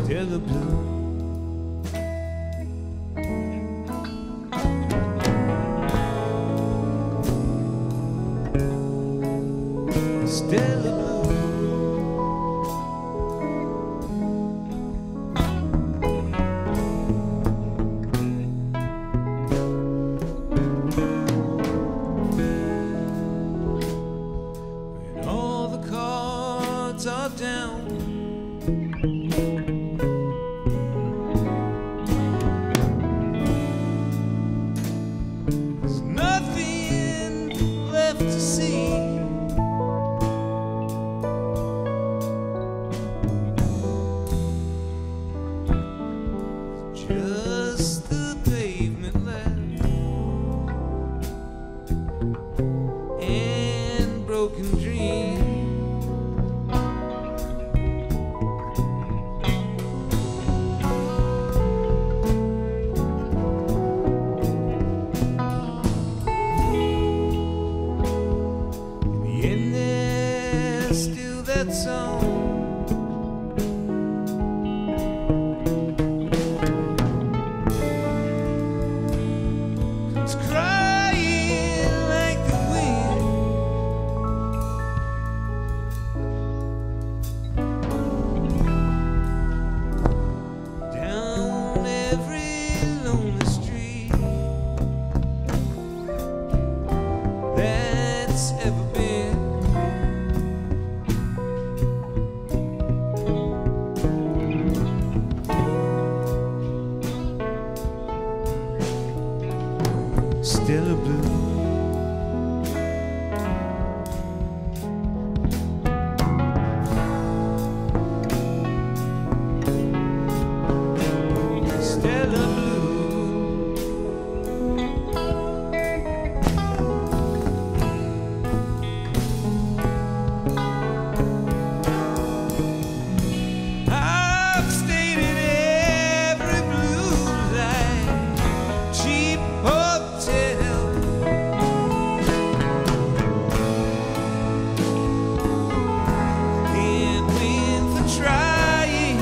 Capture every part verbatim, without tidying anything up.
still a blue. Still a blue. When all the cards are down, there's nothing left to see. Just the pavement left and broken dreams. In the end, there's still that song. It's crying like the wind. Down every lonely street that's ever been. Still a blue. Still a blue. I've stayed in every blue light, cheap hotel. Can't win for trying.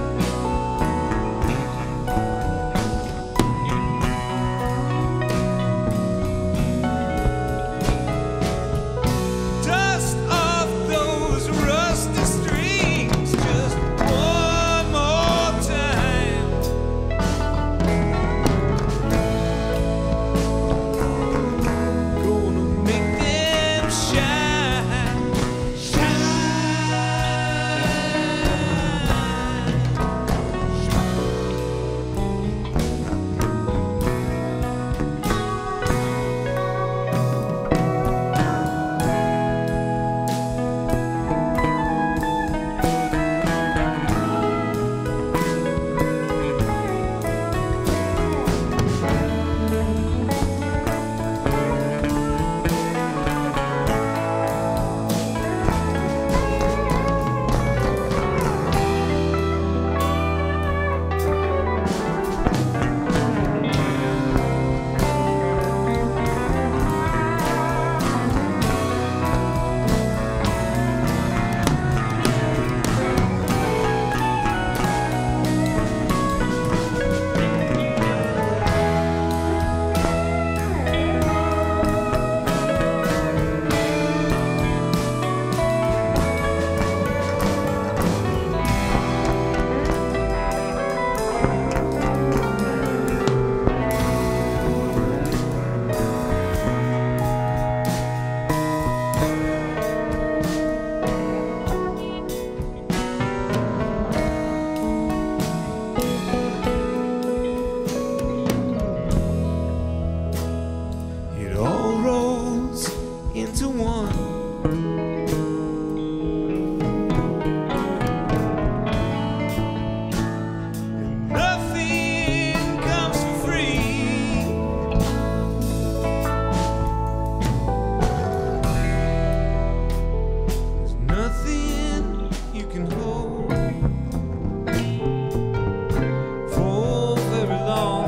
Dust off those rusty strings just one more time. Gonna make them shine, it all rolls into one. And nothing comes for free. There's nothing you can hold for very long.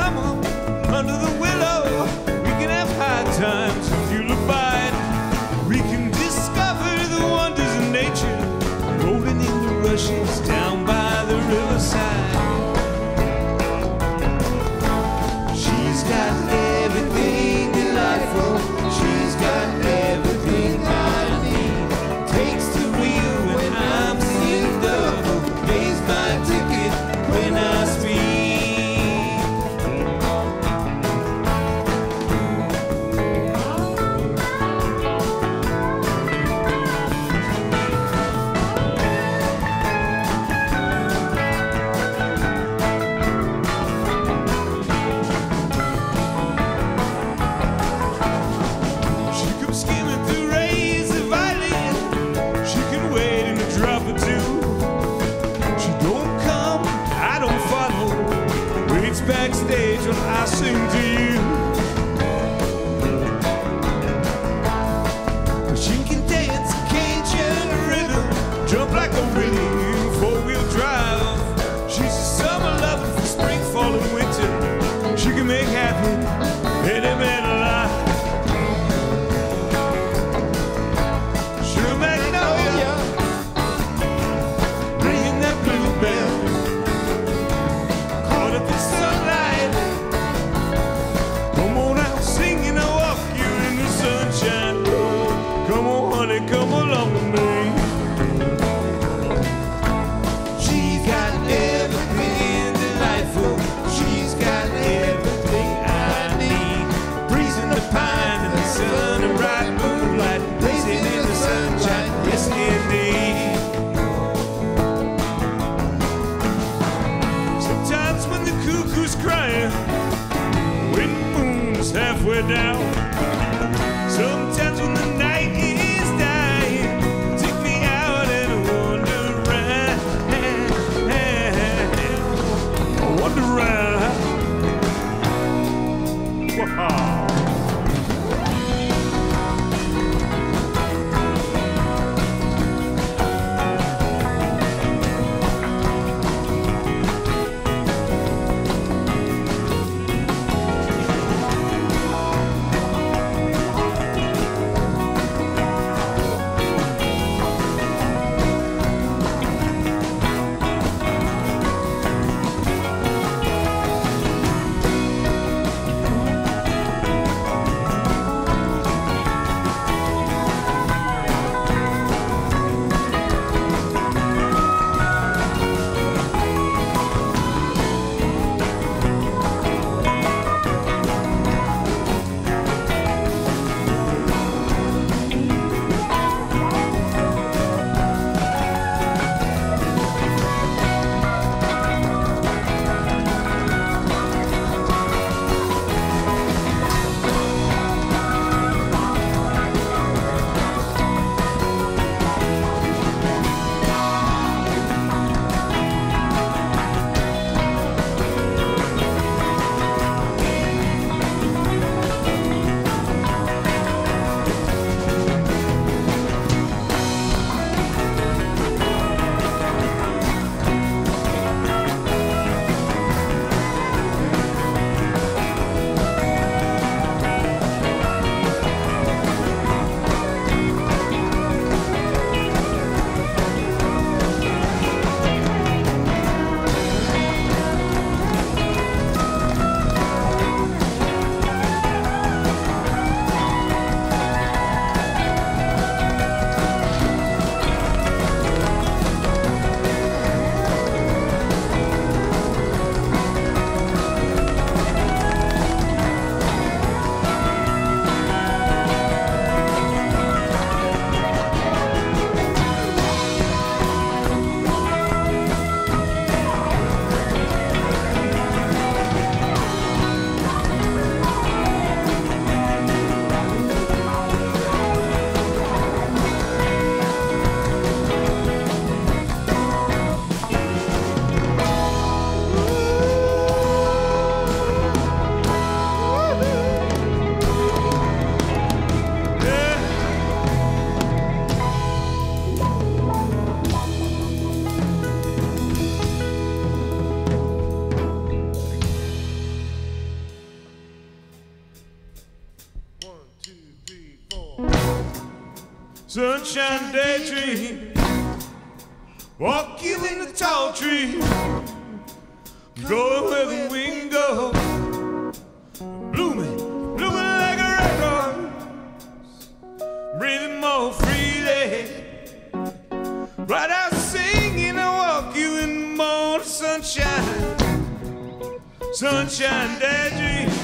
summer under the willow. We can have high times if you look by it. We can discover the wonders of nature, rolling in the rushes down by the riverside. She's got everything delightful. She's got everything I need. Takes the wheel when I'm seeing double. Pays my ticket when I speed. Backstage when I sing to you. She can dance Cajun rhythm, jump like a winning four-wheel drive. She's a summer lover for spring, fall, and winter. She can make happy any man alive. Sure Magnolia, ringing that bluebell. Caught up in sunlight. Come on out singing, I'll walk you in the sunshine. Come on, honey, come along with me. She's got everything delightful. She's got everything I need. Breeze in the pine and the sun and bright moonlight, blazing in the sunshine. Yes, indeed. Sometimes when the cuckoo's crying, when the moon's halfway down, sometimes when the night is dying, take me out and wander around, wander around. Wow. sunshine daydream. Walk you in the tall tree, go where the wind goes, blooming, blooming like a red rose, breathing more freely. Right out singing, I walk you in the morning sunshine, sunshine daydream.